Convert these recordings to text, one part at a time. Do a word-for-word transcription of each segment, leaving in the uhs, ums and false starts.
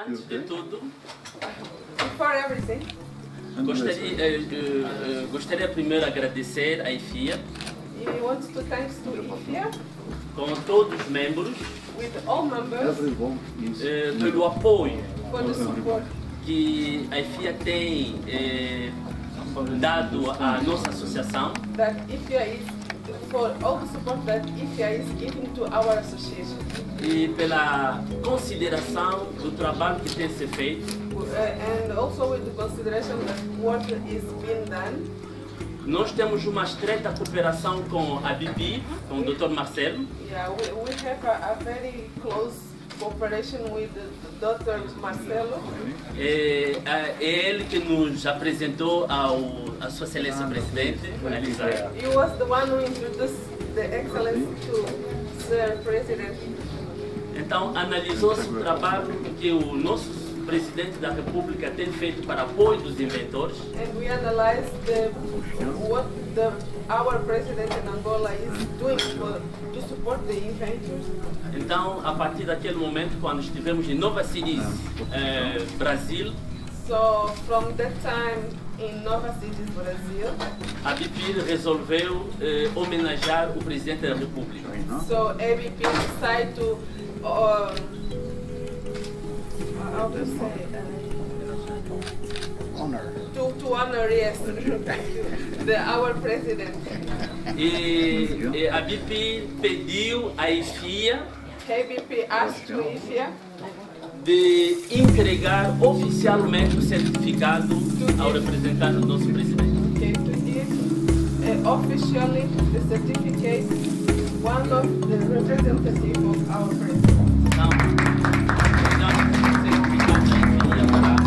Antes de tudo, Before everything, gostaria, eh, eh, eh, gostaria primeiro de agradecer à I F I A, we want to thank to I F I A com todos os membros, with all members eh, pelo apoio for the support que a I F I A tem eh, dado à nossa associação that I F I A is for all the support that I F I A is giving to our association, e pela consideração do trabalho que tem sido feito. uh, and also with the consideration that work is being done. Nós temos uma estreita cooperação com a B P, com o doutor Marcelo, Yeah, we, we have a, a very close cooperation with the, the Doctor Marcelo. é, é ele que nos apresentou ao, a Sua Excelência Presidente, Elisa. He was the one who introduced the excellence to Sir President. Então, analisou-se o trabalho que o nosso Presidente da República tem feito para apoio dos inventores. And we analyzed the, what the, our president in Angola is doing for, to support the inventors. Então, a partir daquele momento, quando estivemos em Nova Cities, eh, Brasil, So from that time in Nova Cities, Brazil, a B P resolveu eh, homenagear o Presidente da República. so A B P decided to, uh, how to say, uh, honor. to, to honor, yes, the, our president. E, e a B P pediu à I F I A A B P asked to I F I A de entregar oficialmente o certificado ao representante do nosso presidente. okay, to give uh, officially the certificate one of the representative of our president. Então, nós temos certificado da I F I A para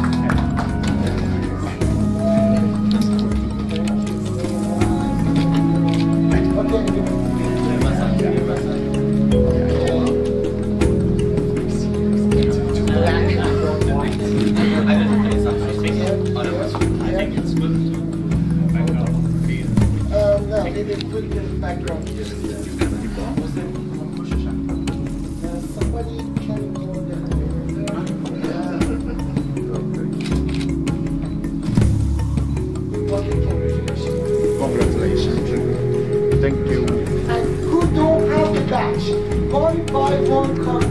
background is somebody can go Congratulations. Thank you. And who don't have the badge, one by one come